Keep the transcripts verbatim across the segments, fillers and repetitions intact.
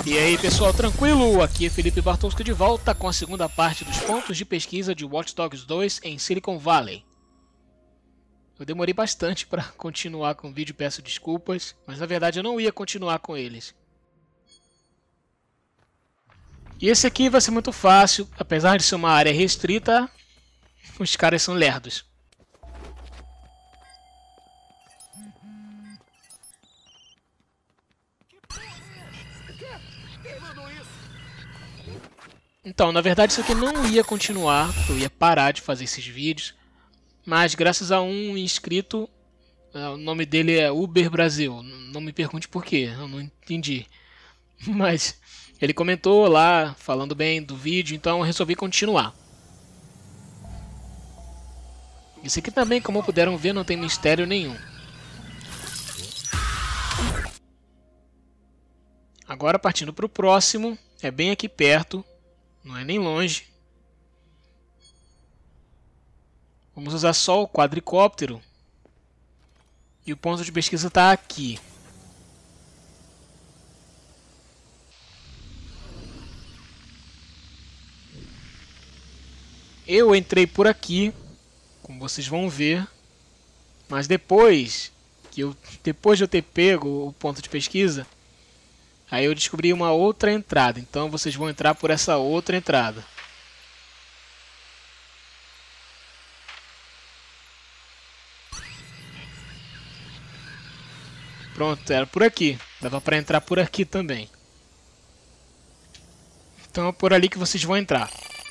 E aí pessoal, tranquilo? Aqui é Felipe Bartolsky de volta com a segunda parte dos pontos de pesquisa de Watch Dogs dois em Silicon Valley. Eu demorei bastante para continuar com o vídeo, peço desculpas, mas na verdade eu não ia continuar com eles. E esse aqui vai ser muito fácil, apesar de ser uma área restrita, os caras são lerdos. Então, na verdade isso aqui não ia continuar, eu ia parar de fazer esses vídeos, mas graças a um inscrito, o nome dele é Uber Brasil, não me pergunte por quê, eu não entendi, mas ele comentou lá, falando bem do vídeo, então eu resolvi continuar. Isso aqui também, como puderam ver, não tem mistério nenhum. Agora partindo para o próximo, é bem aqui perto. Não é nem longe. Vamos usar só o quadricóptero. E o ponto de pesquisa está aqui. Eu entrei por aqui, como vocês vão ver. Mas depois, que eu, depois de eu ter pego o ponto de pesquisa, aí eu descobri uma outra entrada. Então vocês vão entrar por essa outra entrada. Pronto, era por aqui. Dava para entrar por aqui também. Então é por ali que vocês vão entrar.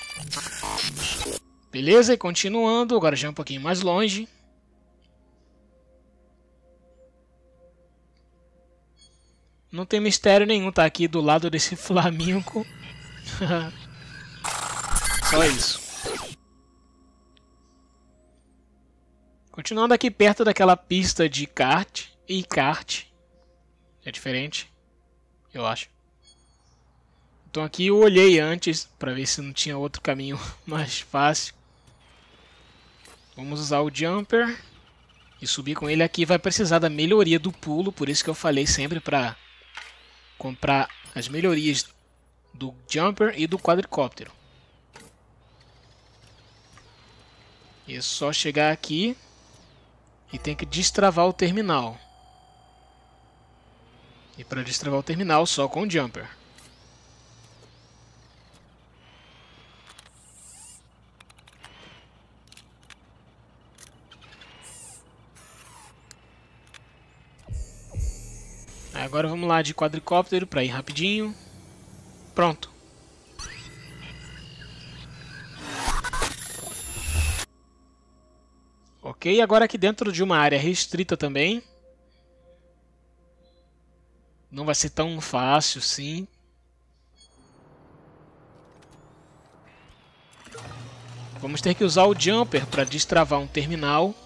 Beleza? E continuando, agora já é um pouquinho mais longe. Não tem mistério nenhum, tá aqui do lado desse flamingo. Só isso. Continuando aqui perto daquela pista de kart e kart. É diferente, eu acho. Então aqui eu olhei antes para ver se não tinha outro caminho mais fácil. Vamos usar o jumper e subir com ele aqui. Vai precisar da melhoria do pulo, por isso que eu falei sempre para comprar as melhorias do jumper e do quadricóptero. E é só chegar aqui e tem que destravar o terminal. E para destravar o terminal só com o jumper. Agora vamos lá de quadricóptero para ir rapidinho. Pronto. Ok, agora aqui dentro de uma área restrita também. Não vai ser tão fácil, sim. Vamos ter que usar o jumper para destravar um terminal.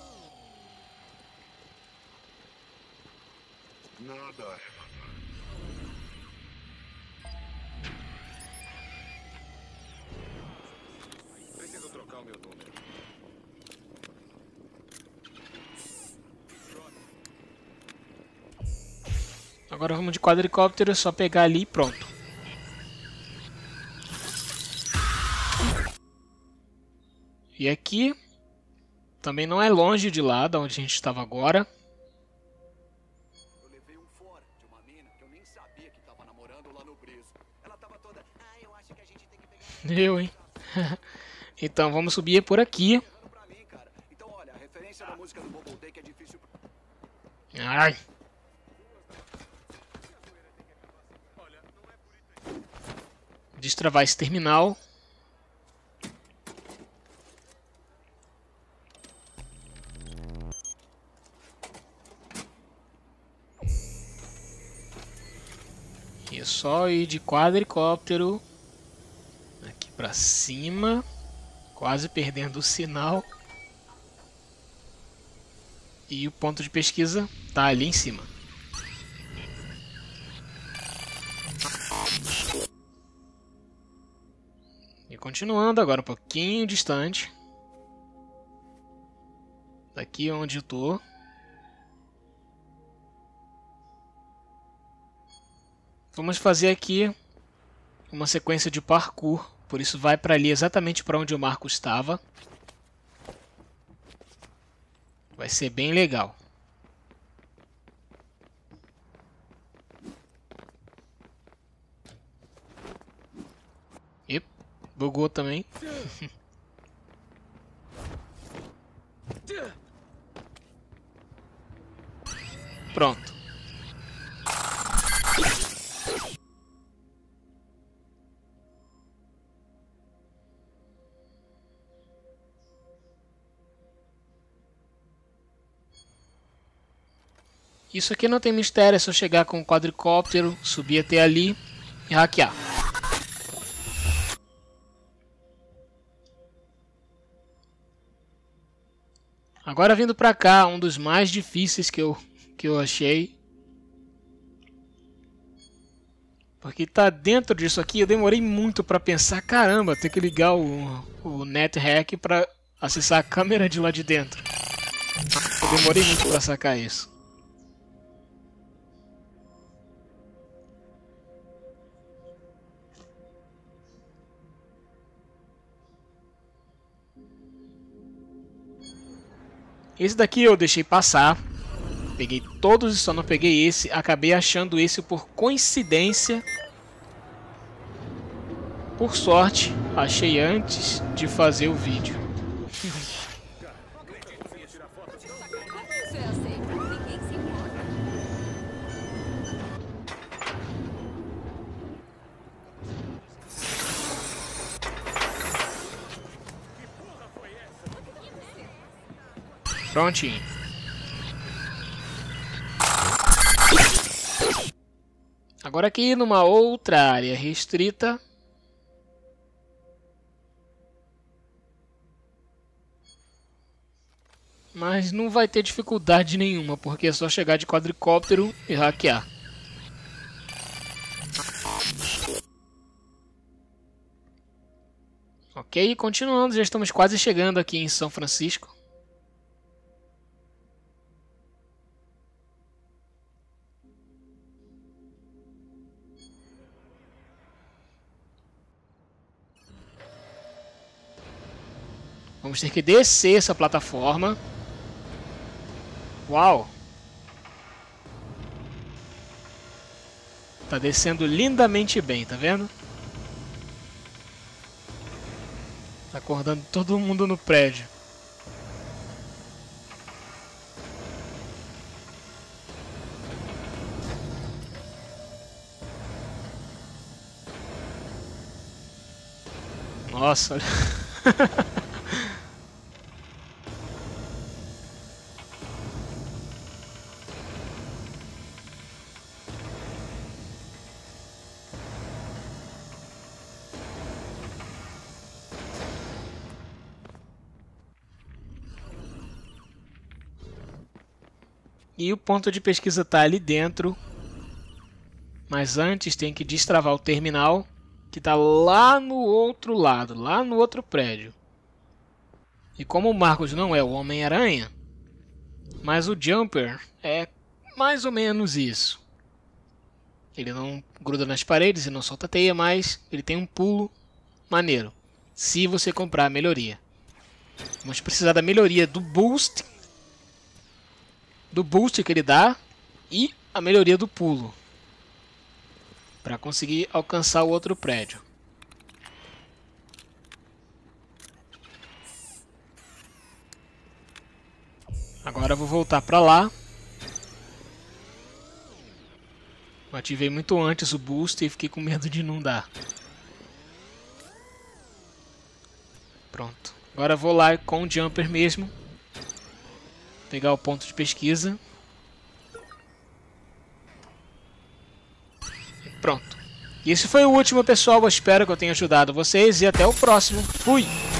Nada. Preciso trocar o meu número. Agora vamos de quadricóptero, é só pegar ali e pronto. E aqui também não é longe de lá, da onde a gente estava agora. Eu levei um fora de uma mina que eu nem sabia que tava namorando lá no Brezo. Ela tava toda, ah, eu acho que a gente tem que pegar. Eu, hein? Então vamos subir por aqui. Pra mim, cara. Então, olha, a referência da música do Bubble Day que é difícil. Ai. Destravar esse terminal. E é só ir de quadricóptero aqui pra cima, quase perdendo o sinal. E o ponto de pesquisa tá ali em cima. E continuando agora um pouquinho distante. Daqui onde eu tô. Vamos fazer aqui uma sequência de parkour. Por isso vai para ali exatamente para onde o Marco estava. Vai ser bem legal. E bugou também. Pronto. Isso aqui não tem mistério, é só chegar com o quadricóptero, subir até ali e hackear. Agora vindo pra cá, um dos mais difíceis que eu, que eu achei. Porque tá dentro disso aqui, eu demorei muito pra pensar, caramba, ter que ligar o, o NetHack pra acessar a câmera de lá de dentro. Eu demorei muito pra sacar isso. Esse daqui eu deixei passar. Peguei todos e só não peguei esse. Acabei achando esse por coincidência. Por sorte, achei antes de fazer o vídeo. Prontinho. Agora aqui numa outra área restrita. Mas não vai ter dificuldade nenhuma, porque é só chegar de quadricóptero e hackear. Ok, continuando, já estamos quase chegando aqui em São Francisco. Vamos ter que descer essa plataforma. Uau! Tá descendo lindamente bem, tá vendo? Tá acordando todo mundo no prédio. Nossa, olha. E o ponto de pesquisa está ali dentro. Mas antes tem que destravar o terminal, que está lá no outro lado, lá no outro prédio. E como o Marcos não é o Homem-Aranha, mas o Jumper é mais ou menos isso. Ele não gruda nas paredes e não solta teia, mas ele tem um pulo maneiro, se você comprar a melhoria. Vamos precisar da melhoria do Boost, do boost que ele dá e a melhoria do pulo para conseguir alcançar o outro prédio. Agora eu vou voltar para lá. Eu ativei muito antes o boost e fiquei com medo de não dar. Pronto. Agora eu vou lá com o Jumper mesmo. Pegar o ponto de pesquisa. Pronto. E esse foi o último, pessoal. Eu espero que eu tenha ajudado vocês. E até o próximo. Fui!